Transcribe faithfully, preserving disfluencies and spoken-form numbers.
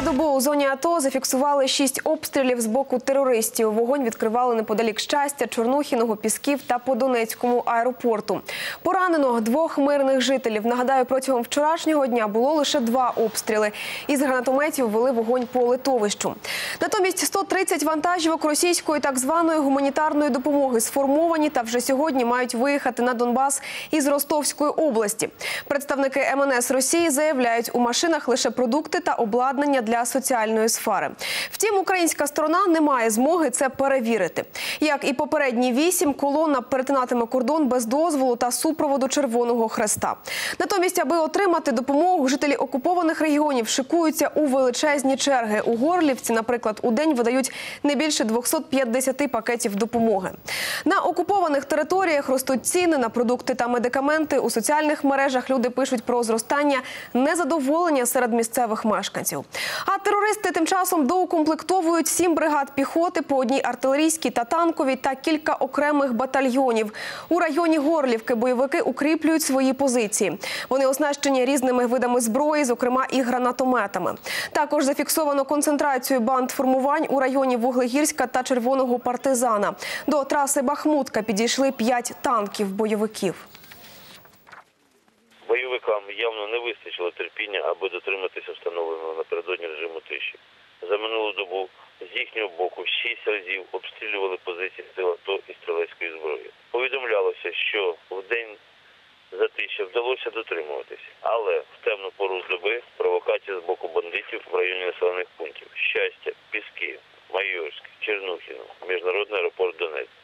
добу у зоні АТО зафіксували шість обстрілів з боку терористів. Вогонь відкривали неподалік Щастя, Чорнухіного, Пісків та по Донецькому аеропорту. Поранено двох мирних жителів. Нагадаю, протягом вчорашнього дня було лише два обстріли. Із гранатометів вели вогонь по литовищу. Натомість сто тридцять вантажівок російської так званої гуманітарної допомоги сформовані та вже сьогодні мають виїхати на Донбас із Ростовської області. Представники ем ен ес Росії заявляють, у машинах лише продукти та обладнання для соціальної сфери. Втім, українська сторона не має змоги це перевірити. Як і попередні вісім, колона перетинатиме кордон без дозволу та супроводу Червоного Хреста. Натомість, аби отримати допомогу, жителі окупованих регіонів шикуються у величезні черги. У Горлівці, наприклад, у день видають не більше двохсот п'ятдесяти пакетів допомоги. На окупованих територіях ростуть ціни на продукти та медикаменти. У соціальних мережах люди пишуть про зростання незадоволення серед місцевих мешканців. А терористи тим часом доукомплектовують сім бригад піхоти по одній артилерійській та танковій та кілька окремих батальйонів. У районі Горлівки бойовики укріплюють свої позиції. Вони оснащені різними видами зброї, зокрема і гранатометами. Також зафіксовано концентрацію бандформувань у районі Вуглегірська та Червоного Партизана. До траси Бахмутка підійшли п'ять танків бойовиків. Бойовикам явно не вистачило терпіння, аби дотриматися встановленого напередодні режиму тиші. За минулу добу з їхнього боку шість разів обстрілювали позиції сил АТО і стрілецької зброї. Повідомлялося, що в день затишя вдалося дотримуватися, але в темну пору з доби провокація з боку бандитів в районі населених пунктів Щастя, Піски, Майорськ, Чернухіно, міжнародний аеропорт Донецьк.